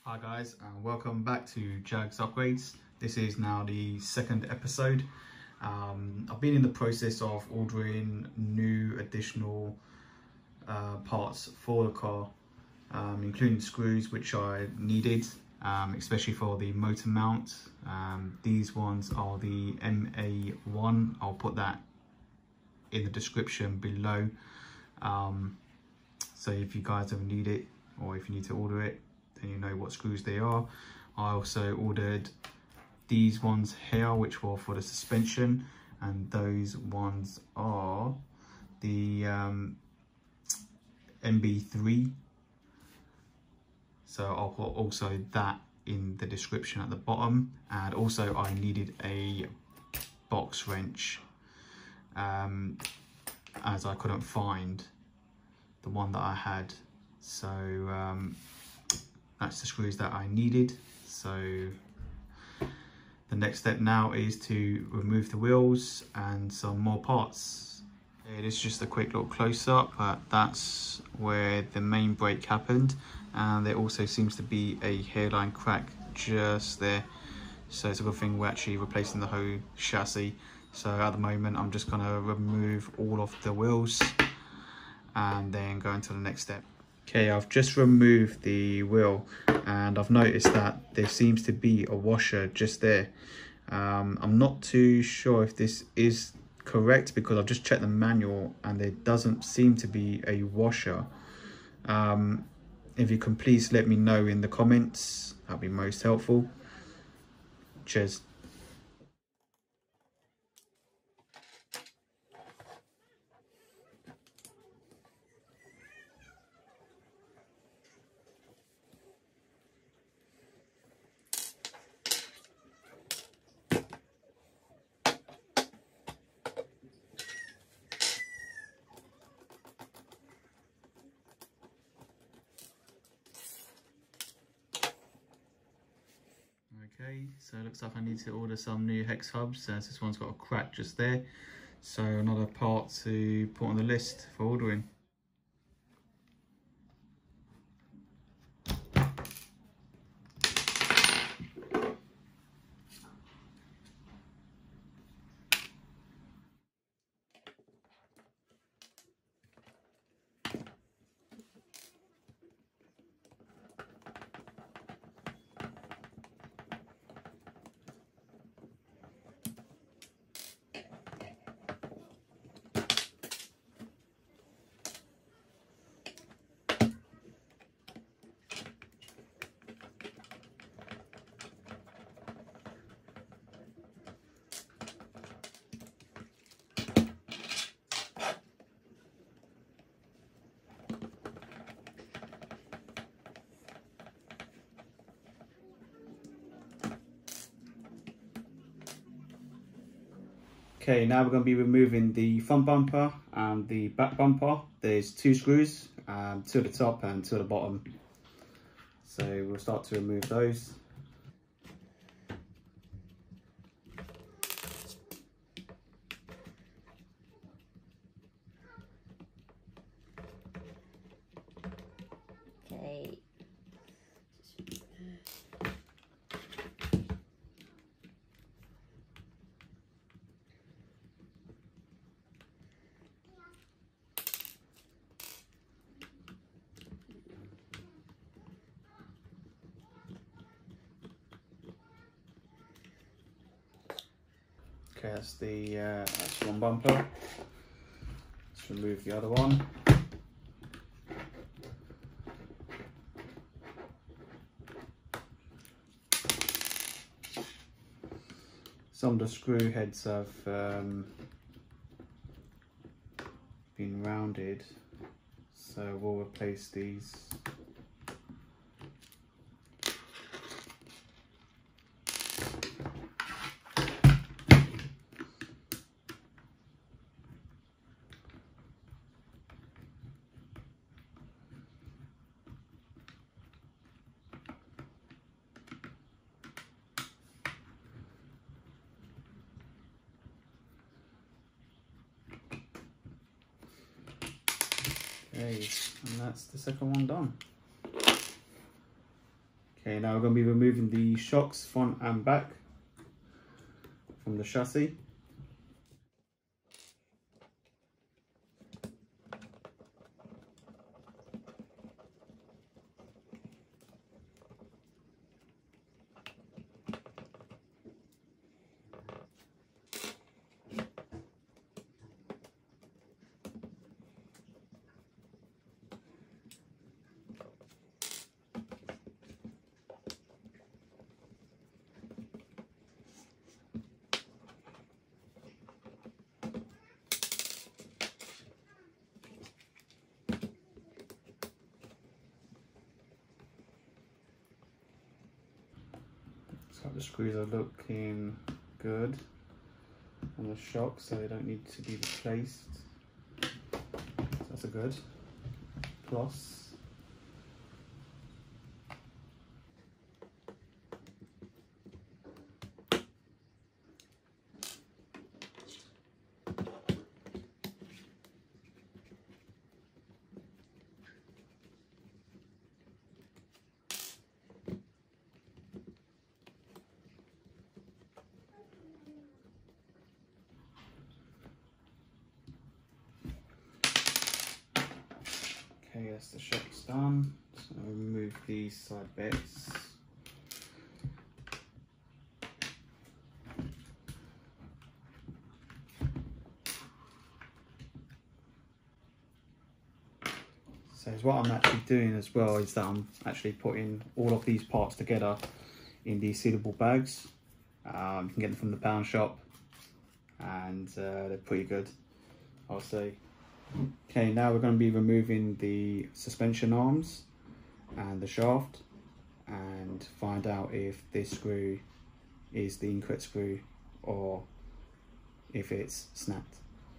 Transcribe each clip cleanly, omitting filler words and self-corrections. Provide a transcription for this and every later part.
Hi guys, and welcome back to Jags Upgrades. This is now the second episode. I've been in the process of ordering new additional parts for the car, including screws which I needed, especially for the motor mount. These ones are the MA1. I'll put that in the description below. So if you guys ever need it, or if you need to order it, then you know what screws they are. I also ordered these ones here, which were for the suspension, and those ones are the MB3. So I'll put also that in the description at the bottom. And also I needed a box wrench, as I couldn't find the one that I had. So that's the screws that I needed. So the next step now is to remove the wheels and some more parts. It is just a quick little close-up, but that's where the main brake happened, and there also seems to be a hairline crack just there. So it's a good thing we're actually replacing the whole chassis. So at the moment I'm just going to remove all of the wheels and then go into the next step. Okay, I've just removed the wheel and I've noticed that there seems to be a washer just there. I'm not too sure if this is correct because I've just checked the manual and there doesn't seem to be a washer. If you can please let me know in the comments, that'd be most helpful. Cheers. Okay, so it looks like I need to order some new hex hubs, as this one's got a crack just there. So another part to put on the list for ordering. Okay, now we're going to be removing the front bumper and the back bumper. There's two screws, to the top and to the bottom. So we'll start to remove those. Okay. Okay, that's one bumper. Let's remove the other one. Some of the screw heads have been rounded, so we'll replace these. Okay, and that's the second one done. Okay, now we're going to be removing the shocks front and back from the chassis. So the screws are looking good on the shocks, so they don't need to be replaced. So that's a good plus. Okay, that's the shocks done. So I'll remove these side bits. So what I'm actually doing as well is that I'm actually putting all of these parts together in these sealable bags. You can get them from the pound shop, and they're pretty good, I'll say. Okay, now we're going to be removing the suspension arms and the shaft and find out if this screw is the incorrect screw or if it's snapped.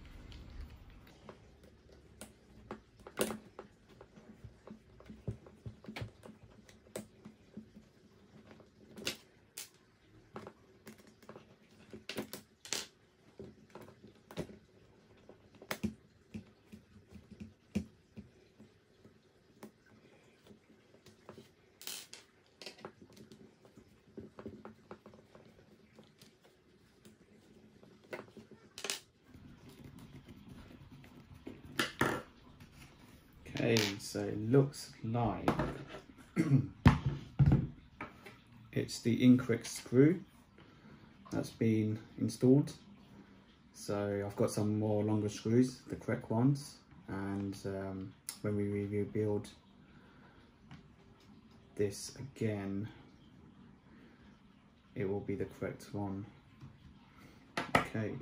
Okay, so it looks like it's the incorrect screw that's been installed. So I've got some more longer screws, the correct ones, and when we rebuild this again, it will be the correct one. Okay.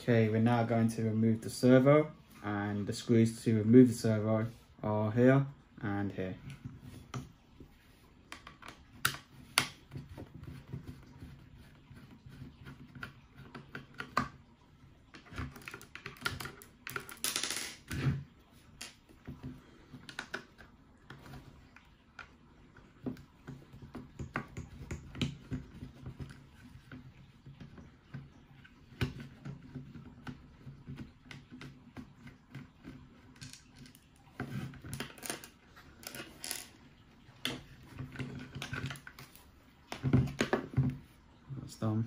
Okay, we're now going to remove the servo, and the screws to remove the servo are here and here. That's done.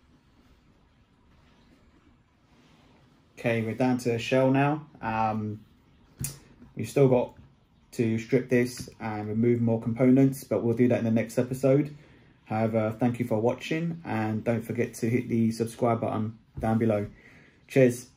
Okay, we're down to the shell now. We've still got to strip this and remove more components, but we'll do that in the next episode. However, thank you for watching, and don't forget to hit the subscribe button down below. Cheers.